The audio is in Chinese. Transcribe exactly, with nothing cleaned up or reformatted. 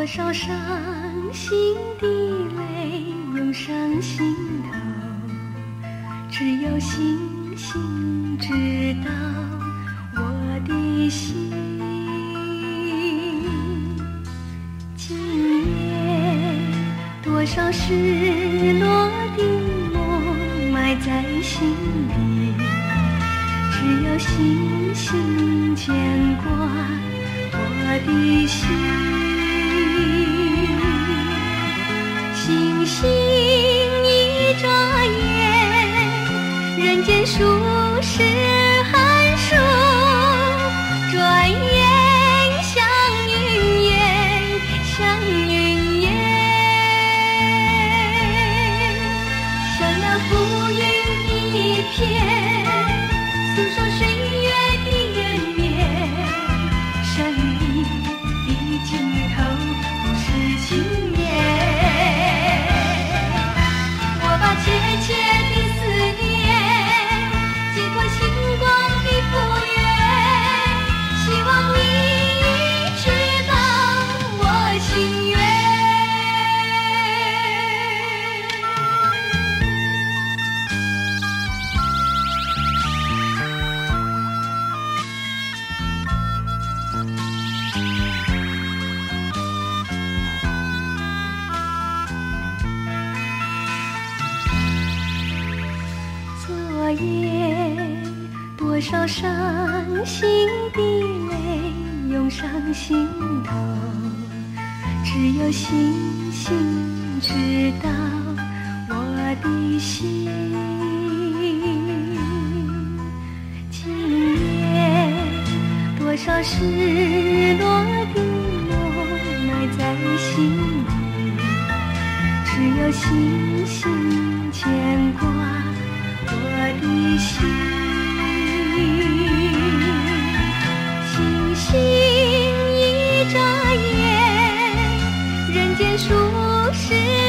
多少伤心的泪涌上心头，只有星星知道我的心。今夜多少失落的梦埋在心里，只有星星牵挂我的心。星星一眨眼，人间数十寒暑，转眼像云烟，像云烟，像那浮云一片，诉说岁月的延绵。生命的尽头不是情缘，我把切切的思念寄托星光的复原，希望你知道我心愿。昨夜多少伤心的泪涌上心头，只有星星知道我的心。今夜多少失落的梦埋在心里，只有星星牵挂我的心。星星一眨眼，人间数十